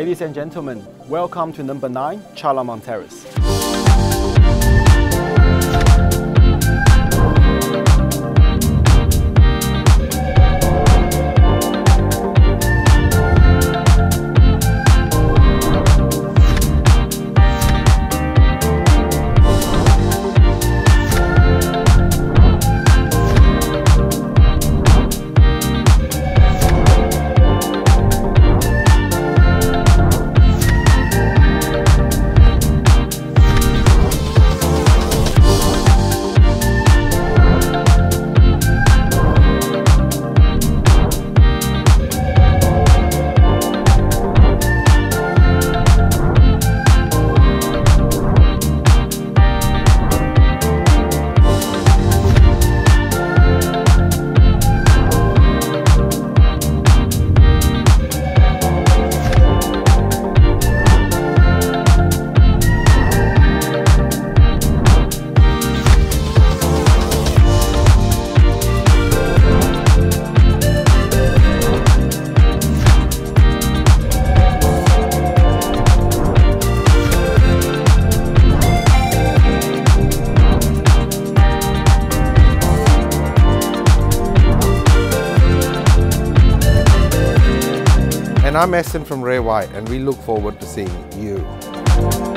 Ladies and gentlemen, welcome to number 9, Charlemont Terrace. And I'm Essen from Ray White, and we look forward to seeing you.